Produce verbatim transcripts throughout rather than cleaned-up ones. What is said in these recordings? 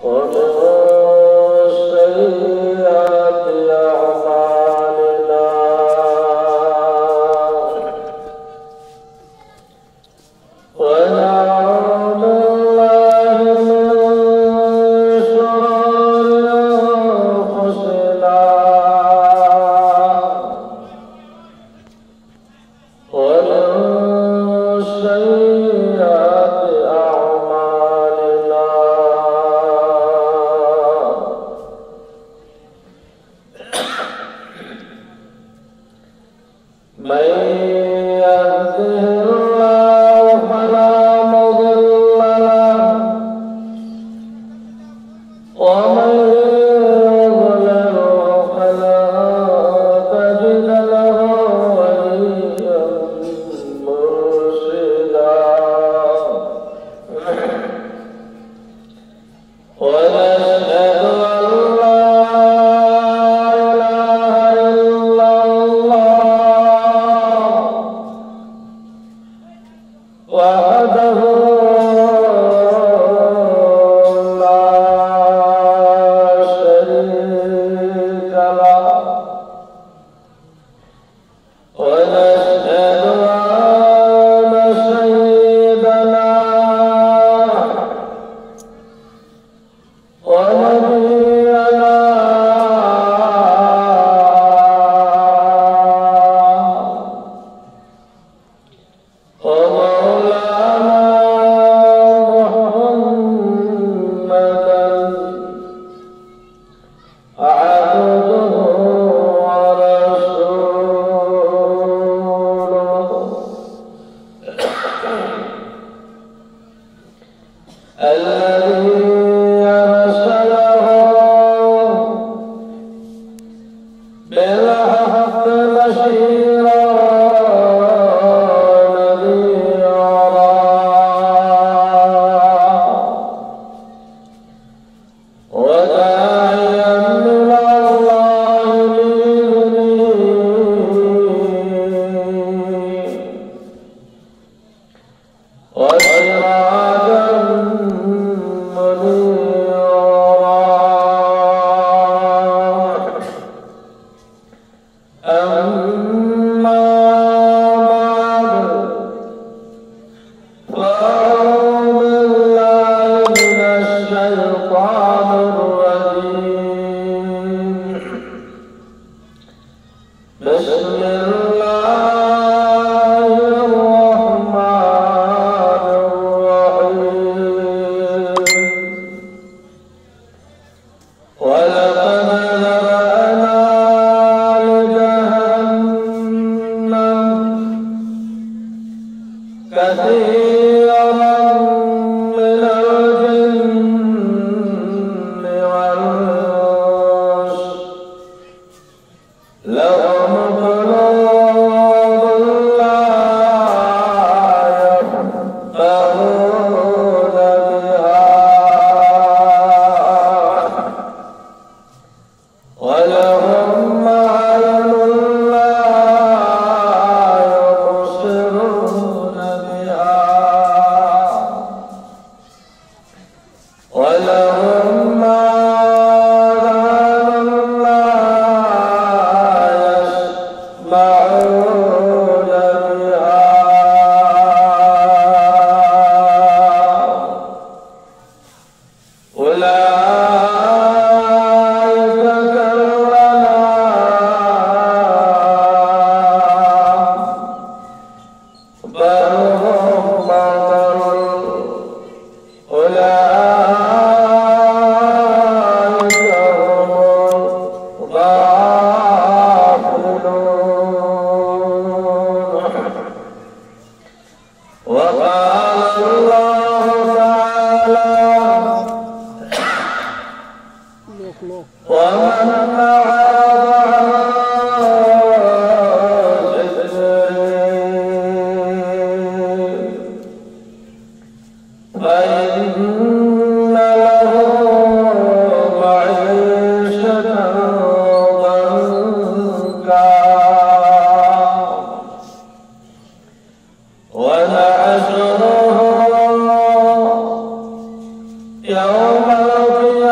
يوم القيامة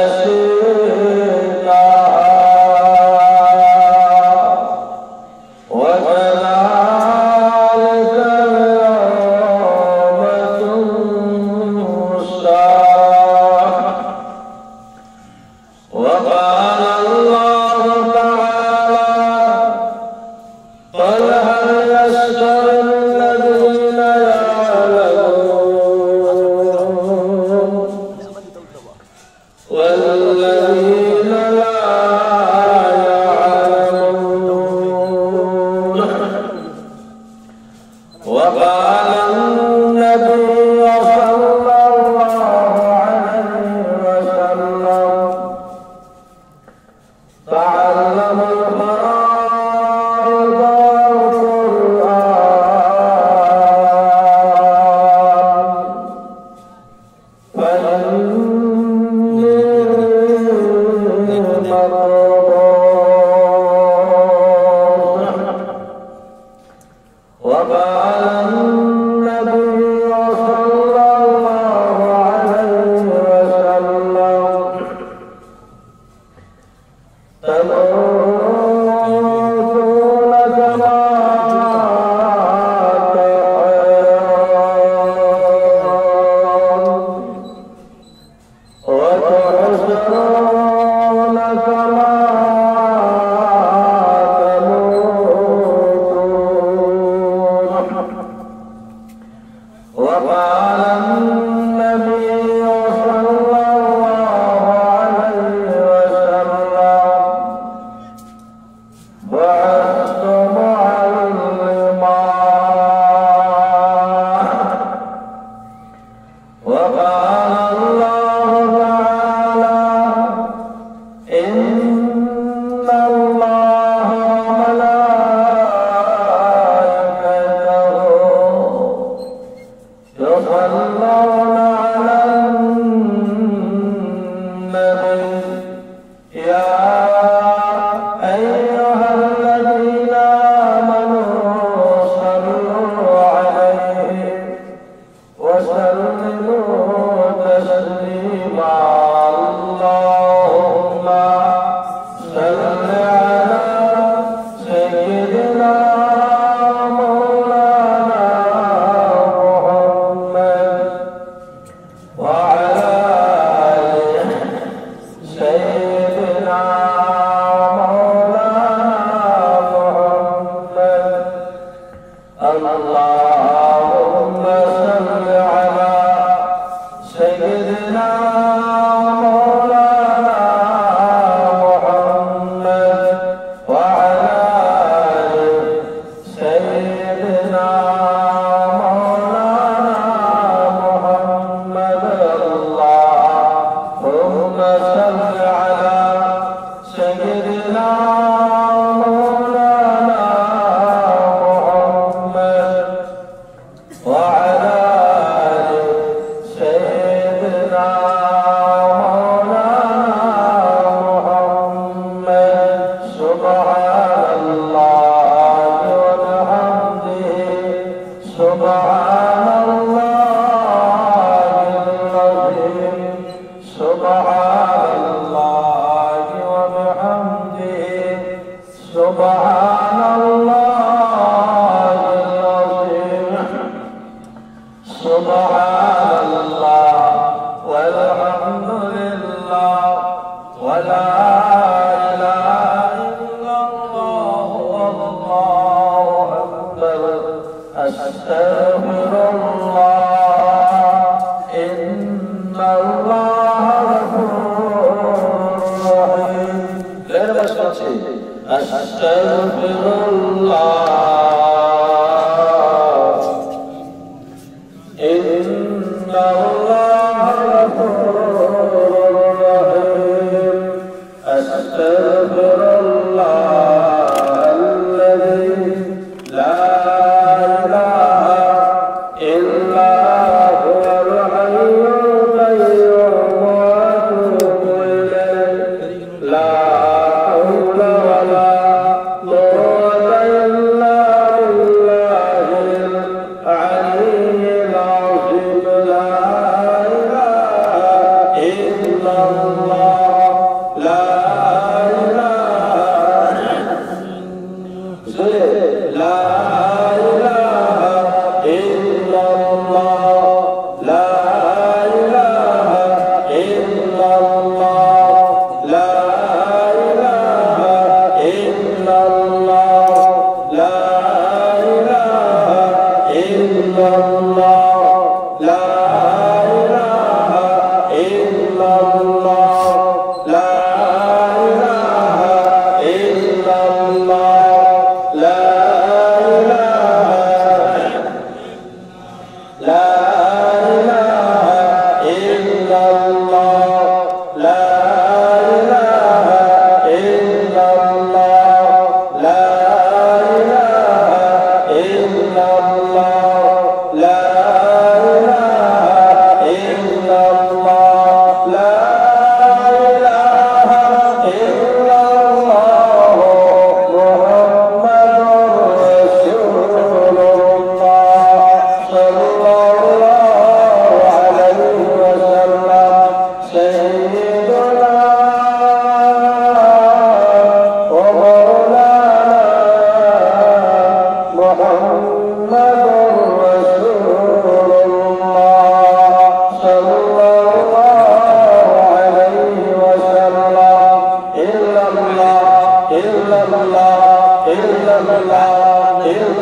لا حول ولا قوة إلا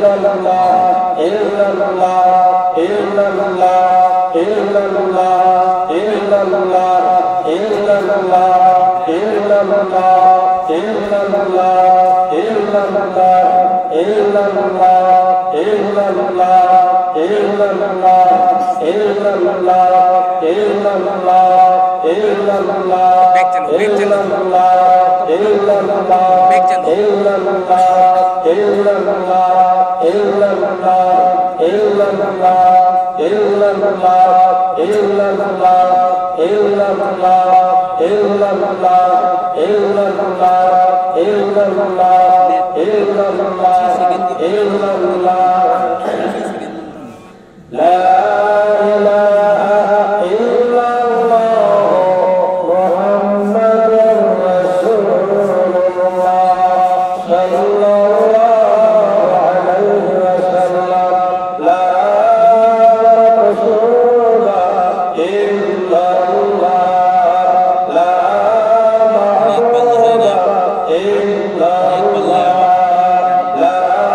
illallah illallah illallah illallah illallah illallah illallah illallah illallah illallah illallah illallah illallah illallah illallah बैक चलो बैक चलो illallah illallah बैक चलो illallah illallah illallah illallah illallah illallah illallah illallah illallah illallah illallah illallah la ilaha illallah muhammadur rasulullah sallallahu alaihi wasallam la maqsuda illallah la ma'buda illallah la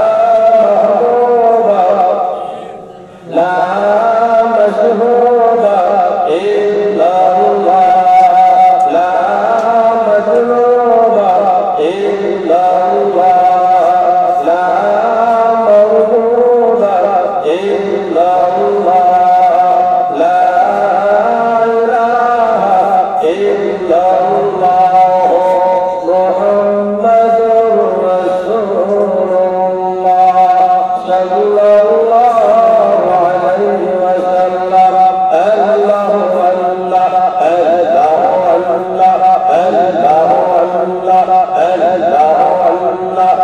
mahbuba la mashhuda illallah la matluba illallah la mawjuda illallah la ilaha illallah muhammadur rasulullah sallallahu alaihi wasallam allahu allah allahu allah allahu allah allahu allah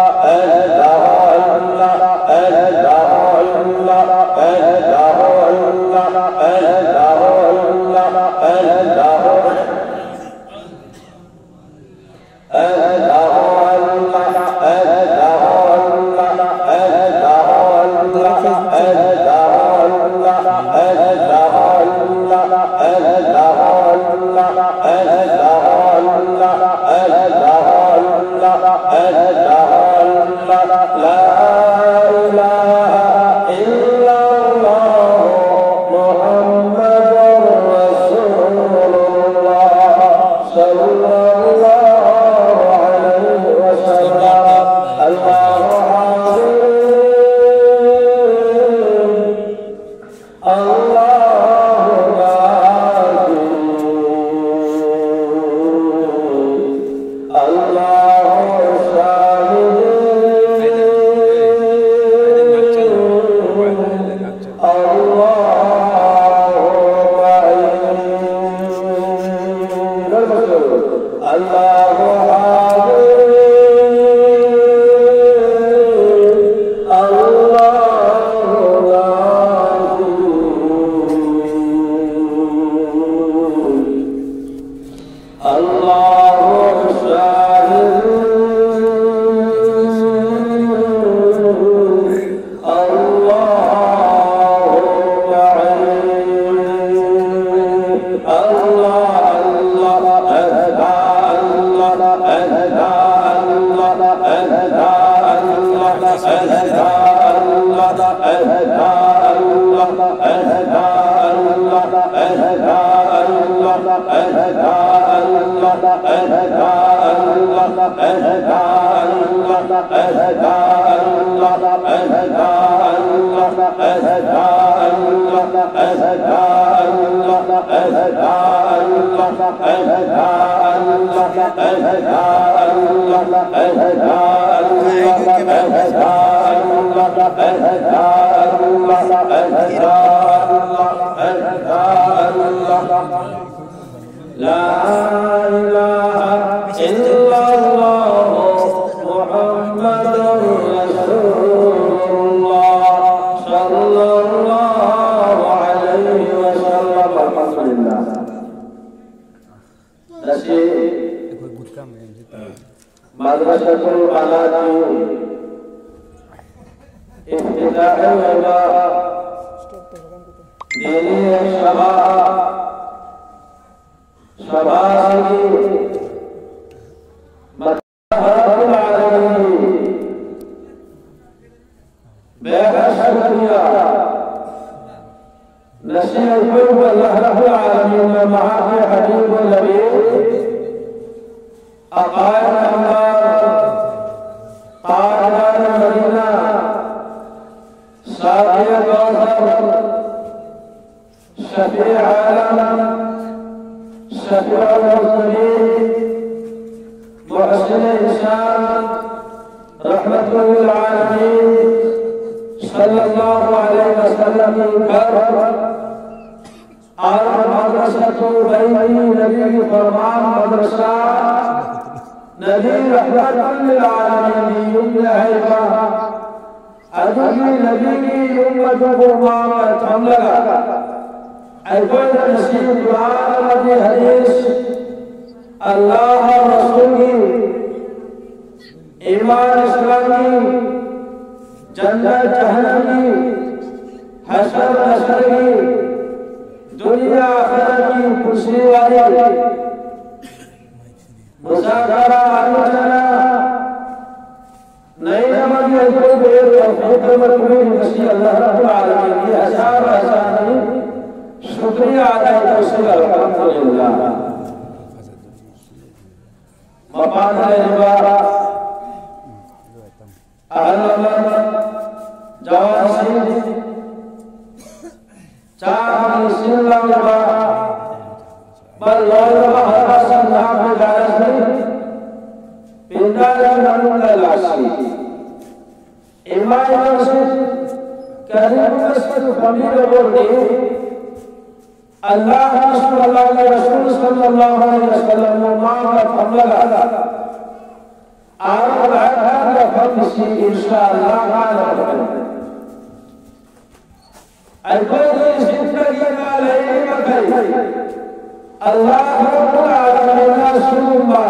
Madrasatul Qanati Iftitahul Ulama Dini Syabab Syabab Madrasatul Alami अकायद अमदार ताजदार Medina साक़िए कौसर शफीए आलम शफीउल मुज़निबीन मुहसिन इंसान रहमतुल लिल आलमीन सल्लल्लाहु अलैहि वसल्लम की घर और मदरसतु बैती नबी की फरमान मदरसा नबी रहमतुल लिल आलमीन युम्न हैबा अजली नबी की उम्मत को मामत हम लगा ऐकोई नसीब कुरान मदी हदीस अल्लाह रसूल की ईमान इस्लाम की जन्नत जहन्नम की हशर नशर की दुनिया आखिरत की खुशी वाली मुज़ाकरा आलोचना नई नमक में कोई बेर तौफीक मरकूबी नसी अल्लाह रब्बुल आलमीन की हज़ार एहसानी शुक्रिया अदा करते हैं अल्हम्दुलिल्लाह मबाद रिबा अहल जवासी चार सिल्लावा बल लोलवा हसन नाम दारस पिंडाल ननुला लासी इमाम मस्जिद करीम मस्जिद फमील बोलते अल्लाह रसूल सल्लल्लाहु अलैहि वसल्लम मामला हमला आर आखिर फमसी इंशाअल्लाह ताला अल्लाह जिंदगी का ले मकई अल्लाह रब्बुल आलमीन सुबा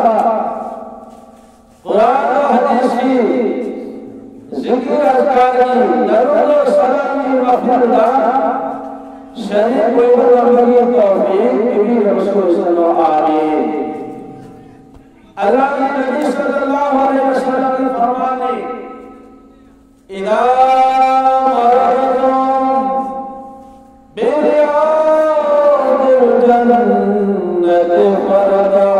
कुरान और हदीस की जिक्र अज़कार की दरूद और सलाम की मफरूदा शरीफ कोई नबी तौफीक नबी रसूल सल्लल्लाहु अलैहि अल्लाह के नबी सल्लल्लाहु अलैहि वसल्लम के फरमाने इदा मररतुम बिरियादिल जन्नति फरदऊ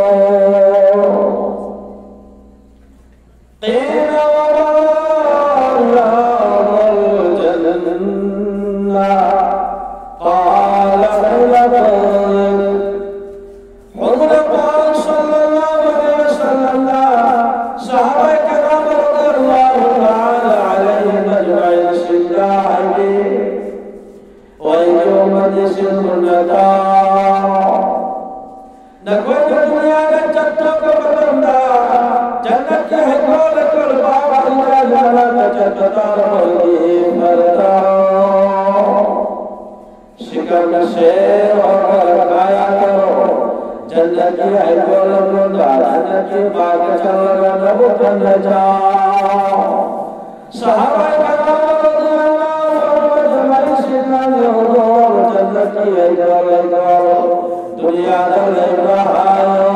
क़ील वमा रियादुल जन्नह قال حضور पाक सल्लल्लाहु अलैहि वसल्लम सहाबा किराम रज़ियल्लाहु ताला अलैहिम अजमईन सिद्दाक़ी व यौमद सुन्नता न कोई दुनिया में चट्टो को बंदा जन्नत के है कौन कुल बाबा जन्नत चट्टा होगी मरता शिकम से और खाया करो जन्नत की है बोलो बोलो जन्नत की बाग चलो नबो बन जाओ सहाबा कराम रज़ियल्लाहु अजमईन सिद्दीक़ हो जन्नत की है बोलो बोलो दुनिया दले रहायो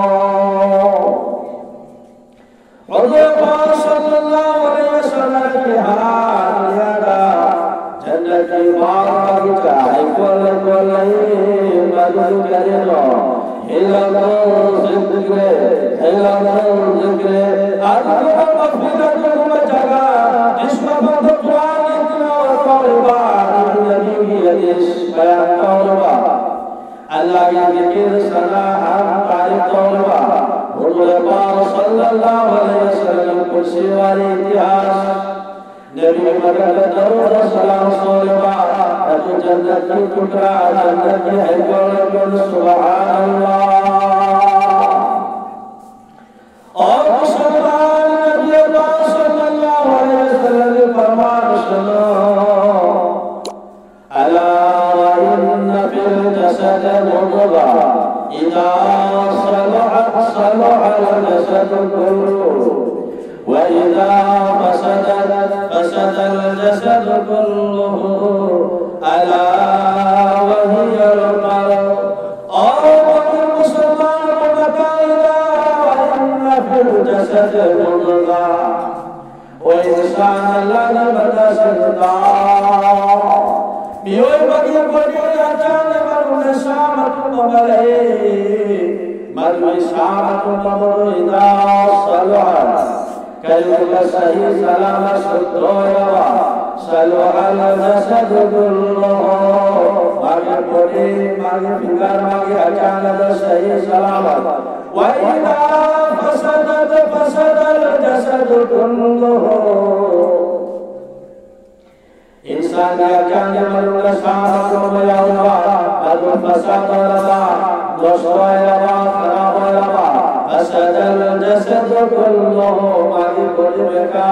हुज़ूर पाक सल्लल्लाहु अलैहि वसल्लम की हाल यादा जन्नत की बाग चाहे बोल बोले मधु करे लो हिला लो जिक्र हिला लो जिक्र अल्लाह मग़फ़िरत को जगा जिसमें कुरान इतना और तौबा नबी की हदीस बयान तौबा अल्लाह की जिक्र सना हम तारीफ तौबा हुज़ूर पाक सल्लल्लाहु अलैहि वसल्लम को सिवारे इतिहास नबी मदद दरूद सलाम सोलवा तो जन्नत की टुकड़ा जन्नत की है बोल बोल सुभान अल्लाह और मुसलमान नबी पाक सल्लल्लाहु अलैहि वसल्लम के फरमान सुनो अला इन्न फिल जसद मुद्गा इदा सलहत सलह अल जसद कुल्लु وإذا فسدت فسد الجسد كله ألا وهي القلب और मुसलमान को बताएगा वإन في الجسد मुद्गा वो इंसान अल्लाह ने बता सकता बियोई बगी बगी अचानक मरुने शामत मबले मदवी शामतु ममरो इदा सलवार कलुक सही सलामत शुद्धोयवा सलवाल जसद दुल्लो मागे पोटे मागे फिंगर मागे अचानक सही सलामत वैदा फसदत फसदल जसद दुल्लो इंसान के अचानक मरुल शामतु मयावा अदु फसदलवा दोस्तोयवा खराबोयवा फसदल जसद दुल्लो मागे पोटे बेका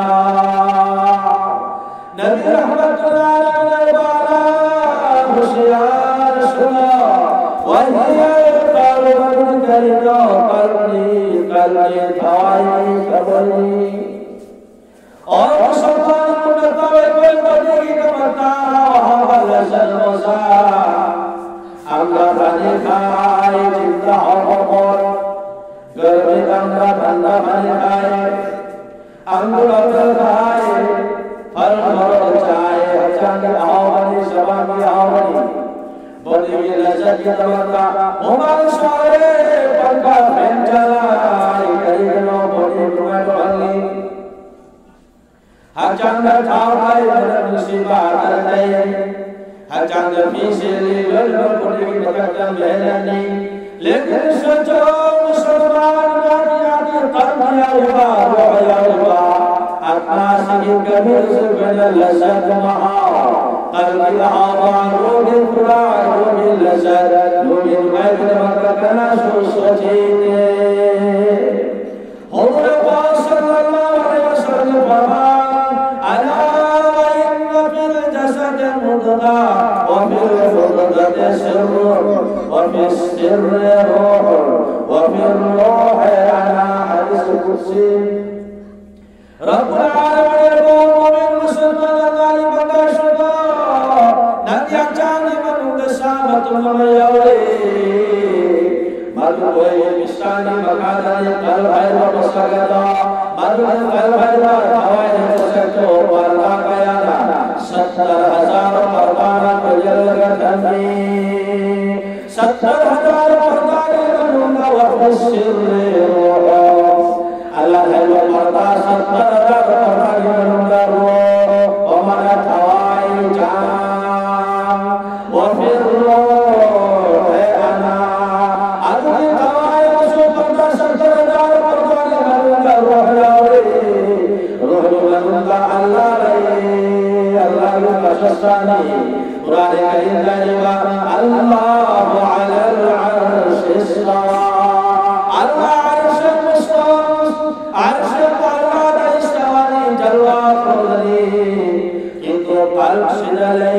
नबी रहमतुल्लाह अलैहि होशियार सुना वही कालवन करिनो करनी कलनी थाई कबली और मुसलमान मुनतवे कोई बड़ी कमता हवल सलमसा अंगा बने खाए जिंदा हो गर्मी अंगा ठंडा बने खाए अंगुल खाए फल फल चाहे अचानक आवनी शबानी आवनी बड़ी की लज्जत की तमन्ना उमर सारे पंखा फैन चलाई करीनो बड़ी तुम्हें बंगी अचानक ठावाई बड़ी मुसीबत आ गई अचानक पीछे लो बड़ी की बकतम बहनी लेकिन सोचो मुसलमान जाति तंगिया हुआ रोया हुआ आकाशी कबीर से बन लज़्ज़त महा कल्बी आवाज़ रोगी खुदा रोगी लज़्ज़त रोगी मैदान मक्का सो सोचीने हुज़ूर पाक सल्लल्लाहु अलैहि वसल्लम फरमान अला व इन्न फिल जसद मुद्गा व फिल मुद्गति सिर्र व फिस सिर्र रूह व फिर रूह अला हदीस कुदसी रब्बुल आलमीन मोमिन मुसलमान अल्लाह बंदाशुदा नदिया चांद मनुद सामत ममयावे मधु कोई मिष्टानी मकादानी कल भैरव बसगदा मधु कल भैरव हवाए बसतो वाला कयाना सत्तर हजार परवाना बजल गधनी सत्तर हजार परवाने मनुंगा वफसिर अल्लाह है वो मर्दा सत्तर हजार परवाने मनुंगा रो ओमना थवाई जान वो फिर रो है अना अल्लाह थवाई उसो पंद्रह सत्तर हजार परवाने मनुंगा रो है रोह मनुंगा अल्लाह रे अल्लाह का शस्तानी कुरान करीम जानेगा अल्लाह अलल अर्श इस्तावा अल्लाह अर्श मुस्तवा अर्श पर इस्तावानी जलवा खोलनी किंतु कल्ब सिदले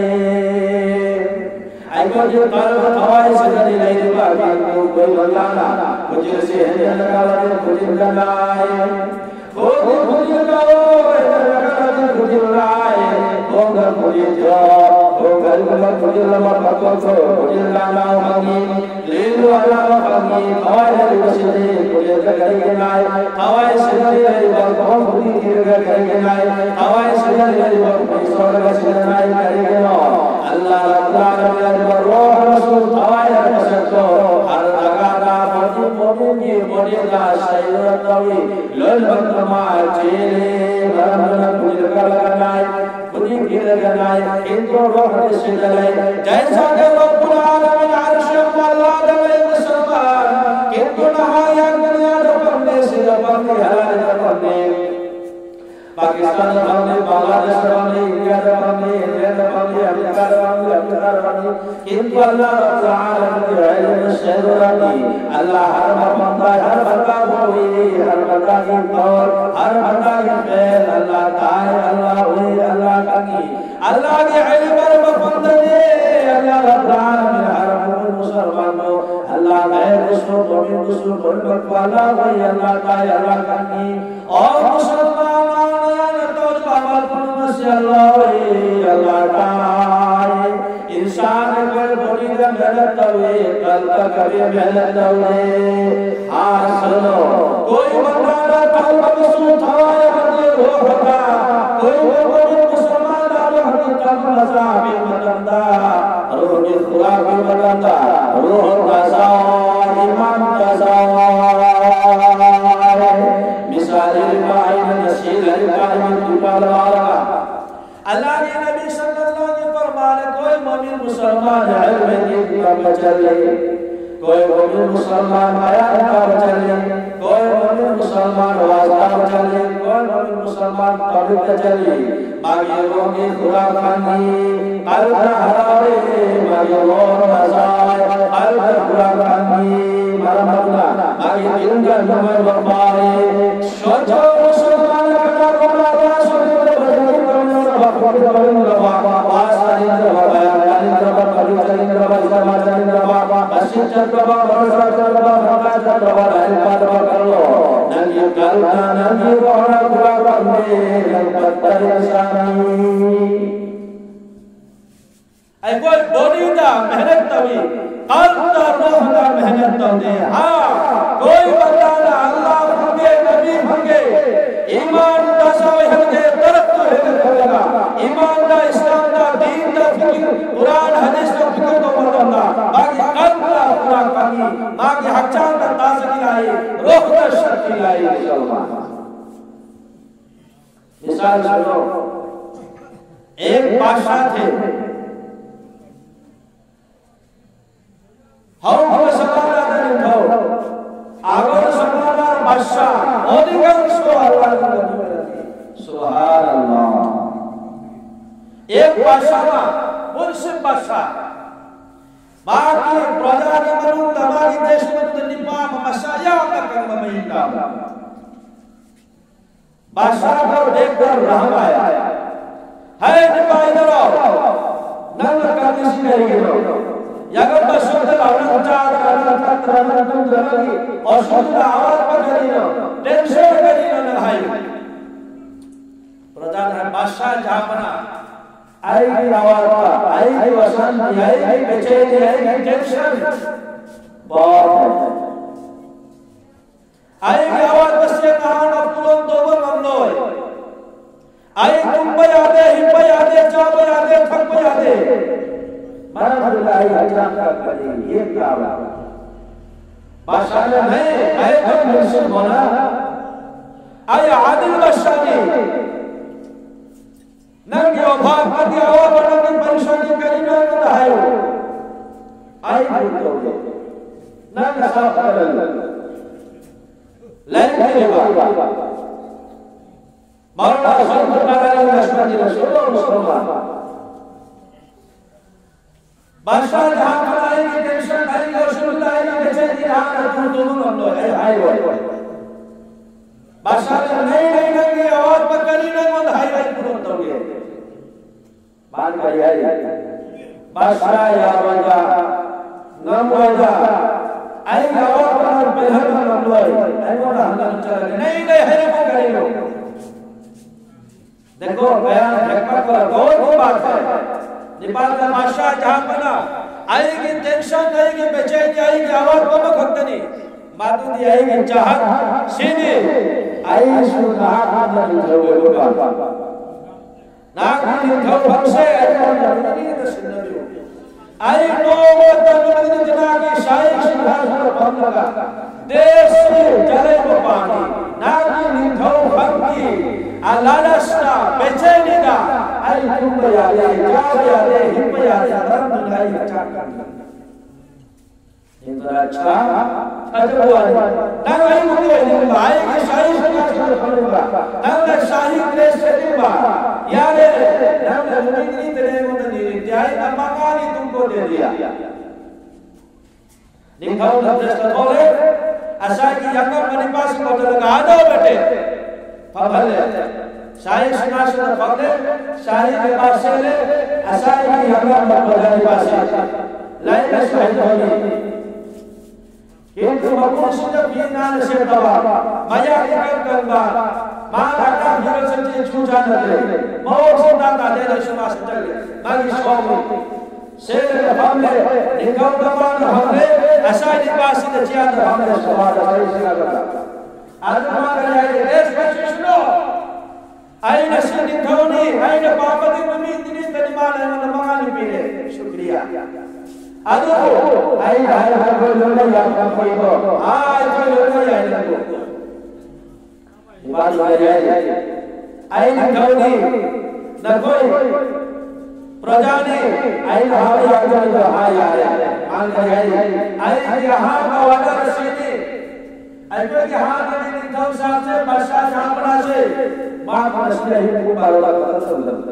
आइको जो कल्ब हवाई सिदले नहीं बाकी को कोई बल्लाना मुझे से है लगा लगा मुझे लगाए ओ मुझे लगाओ लगा लगा मुझे लगाए होगा मुझे जो होगा मुझे लगा पकड़ को मुझे लाना होगी ले लो अल्लाह होगी हवाई सिदले मुझे करेंगे नाय हवाई सिदले बहुत बुरी गिर करेंगे नाय हवाई सिदले बहुत स्वर्ग सिदले नाय करेंगे नो अल्लाह ताला ने रोह रसूल हवाई रसतो हर जगह का बड़ी मोमिन की बड़ी का सैयद तवी लोल बंदमा चेले मरमन मुझे कर लगाए खुदी गिर लगाए इनको रोह सिदले जैसा के रब्बुल आलमीन अर्श अल्लाह दले मुसलमान किंतु नहाया दुनिया रबने से रबने हलाल रबने पाकिस्तान रबने बांग्लादेश रबने इंडिया रबने इंग्लैंड रबने अमेरिका रबने अमेरिका रबने किंतु अल्लाह रब्बुल आलमीन इल्म शरअनी अल्लाह हर बंदा हर बंदा हुई हर बंदा की तौर हर बंदा की फेल अल्लाह ताए अल्लाह हुई अल्लाह की अल्लाह के इल्म पर बंदे अल्लाह रब्बुल आलमीन हर मुसलमान को अल्लाह गैर उसको मोमिन उसको गुरबत वाला वही अल्लाह ताए अल्लाह की और मुसलमान ने तो बाबा पुनमस्य अल्लाह वही अल्लाह ताए इंसान कर बड़ी मेहनत हुए कल तक कभी मेहनत हुए हाँ सुनो कोई बंदा ना कल मसूद हवाए बंदे हो होगा कोई बड़ी मुसलमान आलो हनी कल मज़ाबी बंदा रूह की खुराक बदलता रूह का ईमान का मुसलमान बयान का चले, कोई मोमिन मुसलमान वास्ता चले, कोई मोमिन मुसलमान तबलीग चले। मागे रोगी खुदा खानी कल्ब हरावे, मागे लोग मजाए कल्ब खुदा खानी मरमला, मागे दिल का नमर बरबाए। सोचो मुसलमान का कोला सोचो बदल करने का वक्त करने का वास्ता इंद्र बयान इंद्र कल्ब इंद्र बसमा इंद्र मस्जिद चंद्रमा भरोसा चंद्रमा भरोसा चंद्रमा रहमत कर लो। नंगी कल्ब नंगी रोना खुदा करने पत्थर इंसानी ऐ कोई बोलीदा मेहनत तभी कल्ब दा रूह दा मेहनत तो दे। हाँ कोई बंदा ना अल्लाह भंगे नबी भंगे ईमान दा सावे हंगे तरफ तो है लगा ईमान दा इस्लाम दा दीन दा फिक्र कुरान हदीस दा फिक्र तो बंदा बाकी कल्ब दा पूरा कमी बाकी हचान दा ताजगी लाई रूह दा शक्ति लाई। मुसलमान मिसाल सुनो, एक बादशाह थे हम मुसलमान आदमी हो आगर मुसलमान बादशाह अधिकांश को अल्लाह की बनी सुभान अल्लाह। एक बादशाह मुर्शिद बादशाह बाकी प्रजा के मनु तबागी देश में निपाम मसाया का कर्म महिला बादशाह को देखकर रहम आया है निपा इधर आओ नंग का किसी नहीं गिरो यागर बसुद्ध लावण चार करन तत्रन तुम जरगी और शुद्ध आवाज पर करीनो टेंशन करीनो न भाई प्रजा ने बादशाह जहां बना आई की आवाज का आई की अशांति आई की बेचैनी आई की टेंशन बहुत है। आई की आवाज बसे कहां अब्दुल दोबर ममलोय आई तुम बयादे हिप बयादे चा बयादे थक बयादे मरहमतुल्लाह अल्लाह का करी ये क्या बात बादशाह ने नहीं आए तो मुर्शिद बोला आए आदिल बादशाह जी नंगे भाग कर दिया और बड़ा की परेशानी करी ना बतायो आई बोल दो नंग साफ कर ले ले बाबा मौला संत नारायण लक्ष्मण जी रसूल मुसलमान बादशाह जहां पर आएगी टेंशन आएगी रसूलुल्लाह की बेचैनी रहा तो तुम हम लोग है आए वो बादशाह ने नहीं नहीं नंगी आवाज पर करी ना वो हाई हाई पूरा दोगे मान भाई आई बादशाह या बजा नाम बजा आई आवाज पर बेहद हम लोग आई वो हम चले नहीं नहीं है वो करी लो। देखो बयान हिकमत वाला गौर की बात है। नेपाल का बादशाह जहां बना आएगी टेंशन आएगी बेचैनी आएगी आवाज को भक्तनी मातू दी आएगी चाहत सीधी आई सुना हाथ में धोए लोगा नाक में धो भक्से नहीं तो सुनने आई लोगों तक जना की शाही सिंहासन पर लगा देश जले को पानी नाक में धो भक्ति अलालस्ता बेचैनी दा आई तुम यादे क्या यादे हिप यादे दर्द लाई चाका इंद्रा अच्छा अजवा नंगे मुझे भाई की शाही सिंहासन पर लगा नंगे शाही प्लेस से दिबा यारे नंगे मुझे तेरे को नहीं त्याई अमागानी तुमको दे दिया निकाल दस्त खोले ऐसा कि यंगम मनी पास को लगा दो बेटे भले शाही सिंहासन पकड़े शाही के पास से ले ऐसा कि यंगम मनी पास लाइन में शहीद होगी किंतु मकुल सुजब भी नाल से दबा मया कर करवा मां घाटा भीड़ से छूटा न दे मोर सोना का दे रशमा से चले बाकी सोमी शेर के हमले निकल दबान हमले ऐसा निवास से चिया हमले समाज सही से लगा आत्मा का जाए देश में सुनो आई नसीब धोनी आई न पापति मम्मी इतनी तनिमान है मन मंगानी पीले शुक्रिया आदो आई हाय हाय कोई लोग या कोई को हां कोई लोग या इनको बात हो जाए आई न धोनी न कोई प्रजा ने आई हावी आगे जो हाय आए मान कर आई आई यहाँ का वादा रसीदी आई को यहाँ के दिन दो साल से वर्षा झापड़ा से माँ का रसीदी ही को बारोड़ा का समझ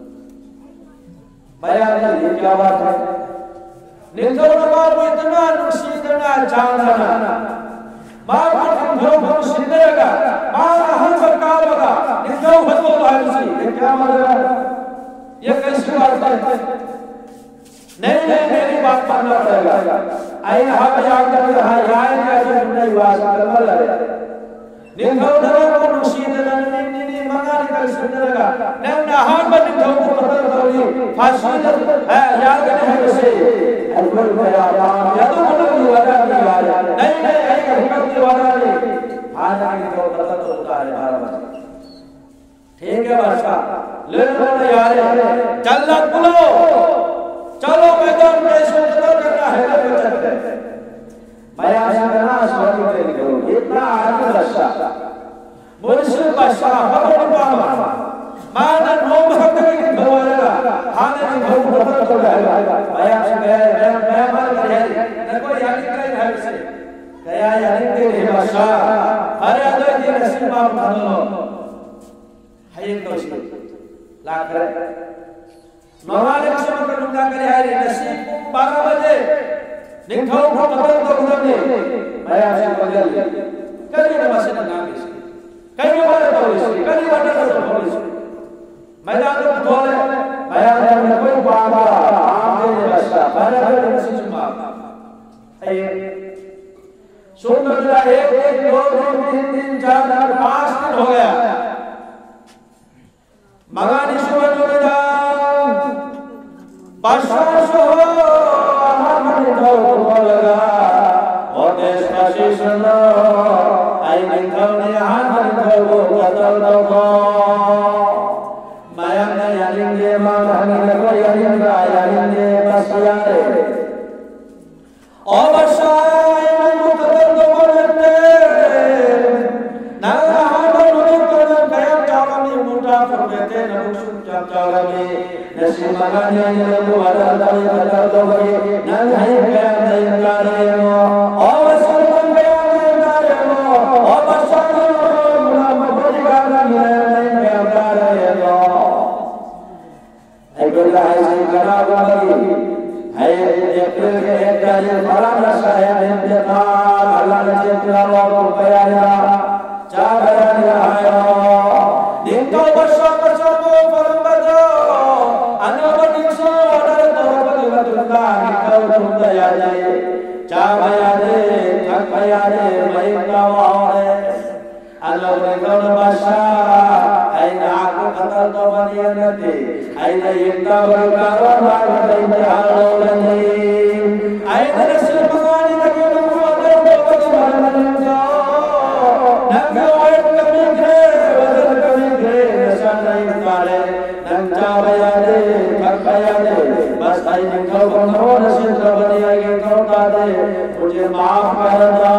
बयान ये क्या बात है निंदो नवाब इतना नुक्सी इतना चांदना माँ को निंदो हम सिंदरेगा माँ हम सरकार होगा निंदो भतो भाई ये क्या मतलब ये कैसी बात है नहीं नहीं मेरी बात मानना पड़ेगा आई यहाँ पे जाकर यहाँ यहाँ क्या जो नहीं बात कर रहा है निंदो नवाब नुक्सी इतना नहीं नहीं मंगा निकल सिंदरेगा नहीं ना हाथ में निंदो को पकड़ करोगी फांसी है याद करने है उसे अकबर गया या तो मतलब वादा नहीं आ नहीं नहीं एक हुक्म की वादा नहीं आज आगे तो पता तो होता है बारह बजे ठीक है बादशाह ले लो यार चलना बुलाओ चलो मैदान में सोचना करना है तो चलते मैं आशा करना स्वागत करेंगे इतना आगे बादशाह मुर्शिद बादशाह बड़ा बाबा माना नोम हक के भवाला हाने ने बहुत बहुत तो है आया से मैं मैं मान कर है न कोई यानी करे है से गया यानी के बादशाह अरे तो ये नसीब माफ कर लो है तो से ला करे नवाले से मकर लुंगा करे है नसीब बारह बजे निखो को बदल दो उन्होंने मैं आशा बदल कभी न मसे ना के कई बार तो इसकी कई बार तो पुलिस मैदान में बोले मैदान में कोई बाबा आगे बसा मैदान में किसी जुमा ये सुन रहा एक एक दो दिन तीन दिन चार दिन पांच दिन हो गया मगानी सुबह जो था बादशाह सो हमने तो लगा और देश का शीशन आई निकल ने हाथ में वो बदल दो माया ने यारिंगे मांगने लगे यारिंगा यारिंगे बस यारे और बसाए वो बदल दो बोलते ना हाथ में तो गया चावल में मोटा कर देते न सुन चावल में नसीब मगाने ने वो बदल दो बदल दो गए न नहीं गया नहीं करे और सब गया नहीं करे और बसाए मुला मबरी गाना नहीं गया करे अल्लाह है करा वाली है अप्रैल के एक तारीख बड़ा नशा है इंतजार अल्लाह ने चेतला को बयाना चाह बयाना है दिन तो वर्षा वर्षा को परमबदो अनवधि सो ऑर्डर तो बदलता निकल तुम दया जाए चाह बयाने थक बयाने मैं का वाले अल्लाह ने कौन भाषा आई नाक कतल तो बनिया नदी आई ने इंदा बरकारो नाक दे हालो लनी आई ने रसूल भगवान ने के को दे को मरन जाओ नंगे वाइट कमी थे बदल कमी थे नशा नहीं वाले नंजा बया दे थक बया दे बस आई ने को को रसूल बनिया के को दे मुझे माफ कर दो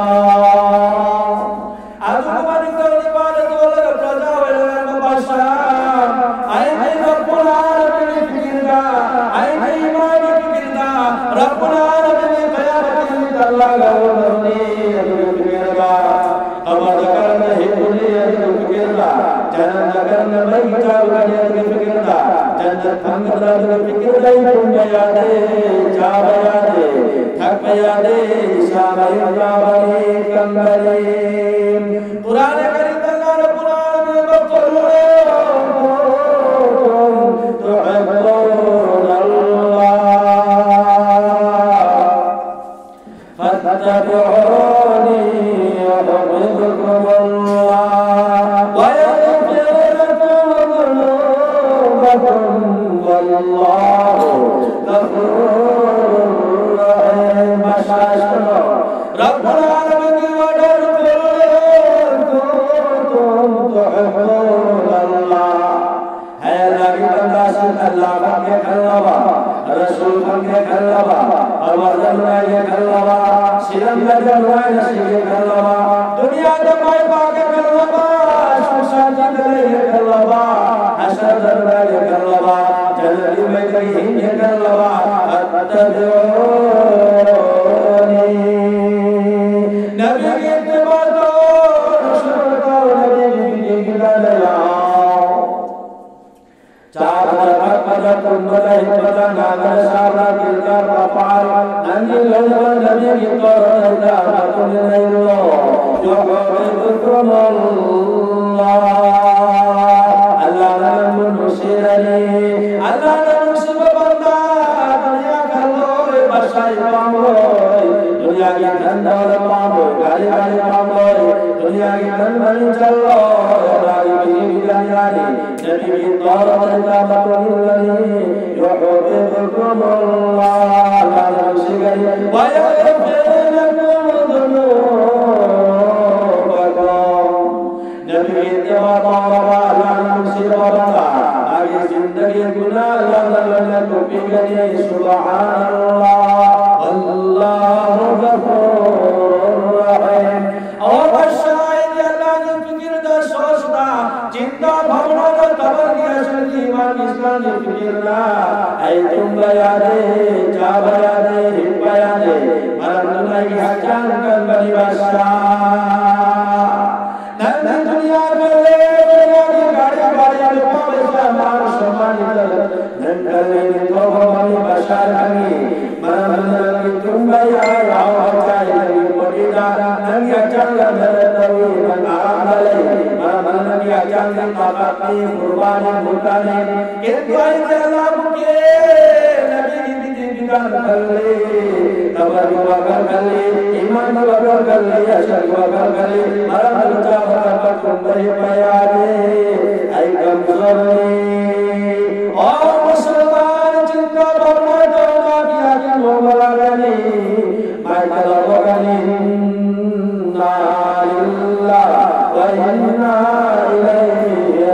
आज हमारी कौनी बात तो लग प्रजा वाले बादशाह आई नहीं रब्बुल आलमीन फिकिरदा आई नहीं ईमान फिकिरदा रब्बुल आलमीन बयान की अल्लाह गौरवनी फिकिरदा अमर कर नहीं भूली फिकिरदा जन्नत करने में जाओगे फिकिरदा जन्नत भंगदा फिकिरदा तुम यादे जा यादे थक यादे शामिल जावनी कंबली पुराने करीम अल्लाह रब्बुल आलमीन बकरूले तो अब्दुल अल्लाह फतबुनी युहब्बुकुम अल्लाह व यग़फिर लकुम ذنوبكم والله غفور رحيم. رب العالمين फत्तबिऊनी नबी की इत्तिबा करो शुरू करो नबी की गिरद लाओ चार रकात pada kumbala pada nagar sara kirdar bapal nanti lawan nabi ki koro nanda akun nailo jo Allah Allah namu nusirani Allah namu subhanda dunia kaloi basai pamoi dunia ki dhandar pamoi gali gali pamoi dunia ki dhandar challo lagi bini bilayani nabi ki koro nanda akun يحببكم الله على نفسك ويغفر لكم ذنوبكم نبي اتباع على نفسك آگے زندگی گناہ اللہ کو بگڑی سبحان اللہ اللہ غفور رحیم اور بشائد اللہ کی فکر دا سوچتا چنتا بھونا دا قبر کی اصل کی امام اسلام کی فکر نا اے تم بیانے جا بیانے ہم بیانے مرم دنائی حجان کر بنی باشا نند دنیا کر لے دنیا کی گاڑی باری لپا بشا مار شمانی تل نند کر لے تو بھوانی بشار کری مرم دنائی تم بیانے آو بچائی کری مدیدہ نند اچھان کر دنتوی نند آرام دلے مرم دنائی اچھان کر مقاقی قربانی بھوٹانے کتوائی جلال کے نبی کی دیدگان کر لے قبر وگر کر لے ایمان وگر کر لے اشر وگر کر لے مرم دنائی تم بھائی پیانے اے کمزورنی اور مسلمان جنکا بھرنا دولا کیا کہ وہ بلا گنی میں طلب گنی انا للہ و انا الیہ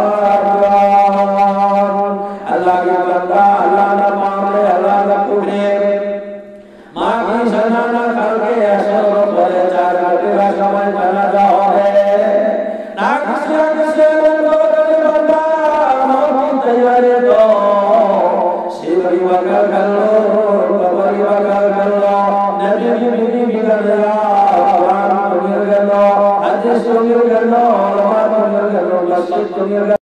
راجعون اللہ کی بندہ اللہ نہ مانگے اللہ نہ پوچھے ماں کی سنانا کر کے ایسا بڑے چار تیرا سمجھ بنا جاؤ ہے नागसिया किसे बंदर बंदा मोहन तैयार तो शिवरी वगर कर लो कबरी वगर कर लो नबी की बीवी बिगड़ गया कुरान को गिर कर लो हदीस को गिर कर लो उलमा को गिर कर लो मस्जिद को गिर